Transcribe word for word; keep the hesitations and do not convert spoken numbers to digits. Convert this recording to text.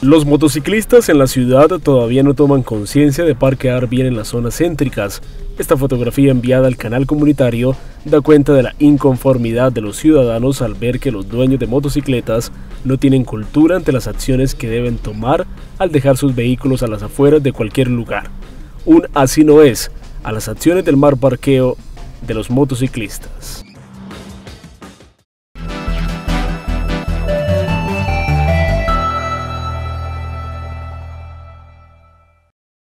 Los motociclistas en la ciudad todavía no toman conciencia de parquear bien en las zonas céntricas. Esta fotografía enviada al canal comunitario da cuenta de la inconformidad de los ciudadanos al ver que los dueños de motocicletas no tienen cultura ante las acciones que deben tomar al dejar sus vehículos a las afueras de cualquier lugar. Un así no es a las acciones del mal parqueo de los motociclistas.